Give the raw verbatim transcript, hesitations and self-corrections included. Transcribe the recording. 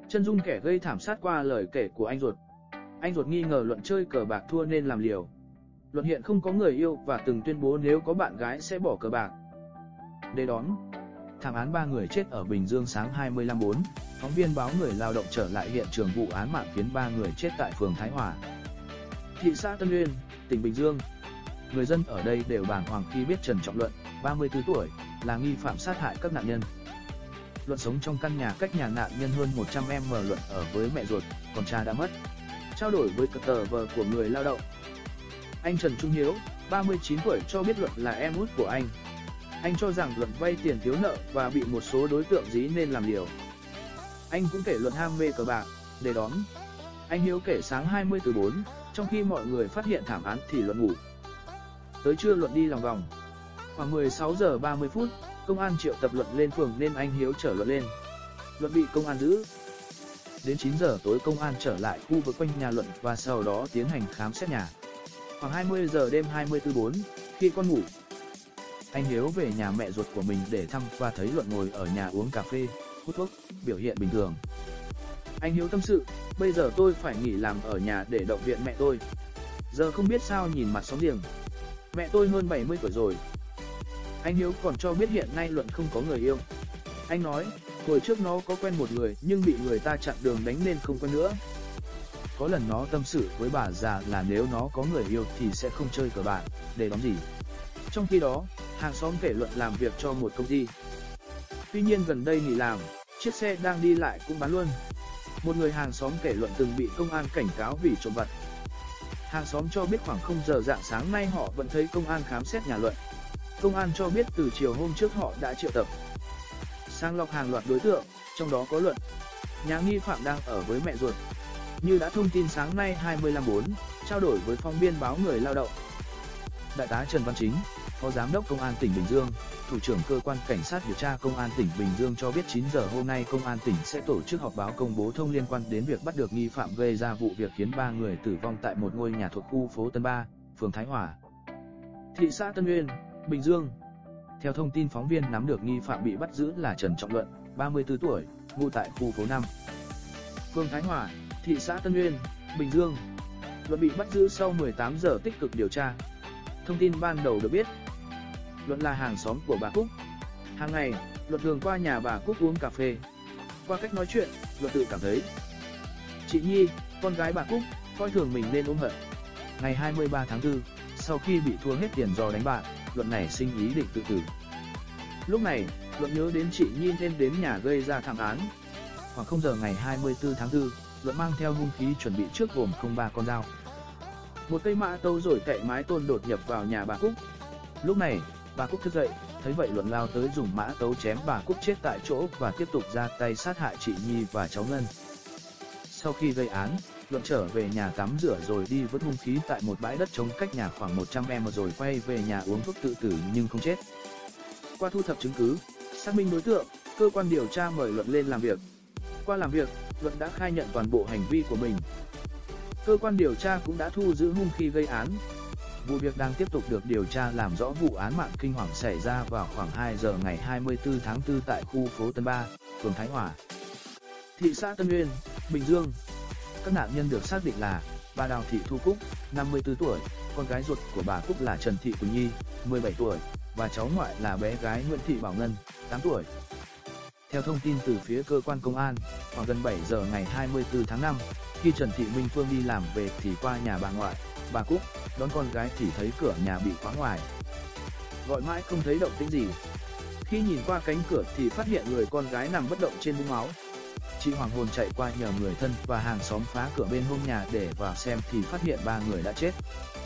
Chân dung kẻ gây thảm sát qua lời kể của anh ruột. Anh ruột nghi ngờ Luận chơi cờ bạc thua nên làm liều. Luận hiện không có người yêu và từng tuyên bố nếu có bạn gái sẽ bỏ cờ bạc. Để đón thảm án ba người chết ở Bình Dương sáng hai mươi lăm tháng tư, phóng viên báo Người Lao động trở lại hiện trường vụ án mạng khiến ba người chết tại phường Thái Hòa, thị xã Tân Uyên, tỉnh Bình Dương. Người dân ở đây đều bàng hoàng khi biết Trần Trọng Luận, ba mươi tư tuổi, là nghi phạm sát hại các nạn nhân. Luận sống trong căn nhà cách nhà nạn nhân hơn một trăm mét. Luận ở với mẹ ruột, còn cha đã mất. Trao đổi với tờ vờ của Người Lao động, anh Trần Trung Hiếu, ba mươi chín tuổi cho biết Luận là em út của anh. Anh cho rằng Luận vay tiền thiếu nợ và bị một số đối tượng dí nên làm liều. Anh cũng kể Luận ham mê cờ bạc. Để đón anh Hiếu kể sáng hai mươi tháng tư, trong khi mọi người phát hiện thảm án thì Luận ngủ. Tới trưa Luận đi lòng vòng. Khoảng mười sáu giờ ba mươi phút, công an triệu tập Luận lên phường nên anh Hiếu chở Luận lên. Luận bị công an giữ. Đến chín giờ tối công an trở lại khu vực quanh nhà Luận và sau đó tiến hành khám xét nhà. Khoảng hai mươi giờ đêm hai mươi tháng tư, khi con ngủ, anh Hiếu về nhà mẹ ruột của mình để thăm và thấy Luận ngồi ở nhà uống cà phê, hút thuốc, biểu hiện bình thường. Anh Hiếu tâm sự, bây giờ tôi phải nghỉ làm ở nhà để động viên mẹ tôi. Giờ không biết sao nhìn mặt xóm giềng. Mẹ tôi hơn bảy mươi tuổi rồi. Anh Hiếu còn cho biết hiện nay Luận không có người yêu. Anh nói, hồi trước nó có quen một người nhưng bị người ta chặn đường đánh nên không quen nữa. Có lần nó tâm sự với bà già là nếu nó có người yêu thì sẽ không chơi cờ bạc, để đóng gì. Trong khi đó, hàng xóm kể Luận làm việc cho một công ty. Tuy nhiên gần đây nghỉ làm, chiếc xe đang đi lại cũng bán luôn. Một người hàng xóm kể Luận từng bị công an cảnh cáo vì trộm vật. Hàng xóm cho biết khoảng không giờ rạng sáng nay họ vẫn thấy công an khám xét nhà Luận. Công an cho biết từ chiều hôm trước họ đã triệu tập, sàng lọc hàng loạt đối tượng, trong đó có Luận. Nhà nghi phạm đang ở với mẹ ruột. Như đã thông tin sáng nay hai mươi lăm tháng tư, trao đổi với phóng viên báo Người Lao động, Đại tá Trần Văn Chính, Phó Giám đốc Công an tỉnh Bình Dương, Thủ trưởng Cơ quan Cảnh sát điều tra Công an tỉnh Bình Dương cho biết chín giờ hôm nay Công an tỉnh sẽ tổ chức họp báo công bố thông liên quan đến việc bắt được nghi phạm gây ra vụ việc khiến ba người tử vong tại một ngôi nhà thuộc khu phố Tân Ba, phường Thái Hòa, thị xã Tân Uyên, Bình Dương. Theo thông tin phóng viên nắm được, nghi phạm bị bắt giữ là Trần Trọng Luận, ba mươi tư tuổi, ngụ tại khu phố năm, phường Thái Hòa, thị xã Tân Uyên, Bình Dương. Luận bị bắt giữ sau mười tám giờ tích cực điều tra. Thông tin ban đầu được biết, Luận là hàng xóm của bà Cúc. Hàng ngày, Luận thường qua nhà bà Cúc uống cà phê. Qua cách nói chuyện, Luận tự cảm thấy chị Nhi, con gái bà Cúc, coi thường mình nên ôm hận. Ngày hai mươi ba tháng tư, sau khi bị thua hết tiền do đánh bạc, Luận này sinh ý định tự tử. Lúc này, Luận nhớ đến chị Nhi nên đến nhà gây ra thảm án. Khoảng không giờ ngày hai mươi tư tháng tư, Luận mang theo hung khí chuẩn bị trước gồm không ba con dao, một cây mã tấu rồi cậy mái tôn đột nhập vào nhà bà Cúc. Lúc này, bà Cúc thức dậy, thấy vậy Luận lao tới dùng mã tấu chém bà Cúc chết tại chỗ và tiếp tục ra tay sát hại chị Nhi và cháu Ngân. Sau khi gây án, Luận trở về nhà tắm rửa rồi đi vứt hung khí tại một bãi đất trống cách nhà khoảng một trăm mét rồi quay về nhà uống thuốc tự tử nhưng không chết. Qua thu thập chứng cứ, xác minh đối tượng, cơ quan điều tra mời Luận lên làm việc. Qua làm việc, Luận đã khai nhận toàn bộ hành vi của mình. Cơ quan điều tra cũng đã thu giữ hung khí gây án. Vụ việc đang tiếp tục được điều tra làm rõ. Vụ án mạng kinh hoàng xảy ra vào khoảng hai giờ ngày hai mươi tư tháng tư tại khu phố Tân Ba, phường Thái Hòa, thị xã Tân Uyên, Bình Dương. Các nạn nhân được xác định là bà Đào Thị Thu Cúc, năm mươi tư tuổi, con gái ruột của bà Cúc là Trần Thị Quỳnh Nhi, mười bảy tuổi, và cháu ngoại là bé gái Nguyễn Thị Bảo Ngân, tám tuổi. Theo thông tin từ phía cơ quan công an, khoảng gần bảy giờ ngày hai mươi tư tháng năm, khi Trần Thị Minh Phương đi làm về thì qua nhà bà ngoại, bà Cúc, đón con gái thì thấy cửa nhà bị khóa ngoài. Gọi mãi không thấy động tĩnh gì. Khi nhìn qua cánh cửa thì phát hiện người con gái nằm bất động trên vũng máu. Chị hoảng hồn chạy qua nhờ người thân và hàng xóm phá cửa bên hông nhà để vào xem thì phát hiện ba người đã chết.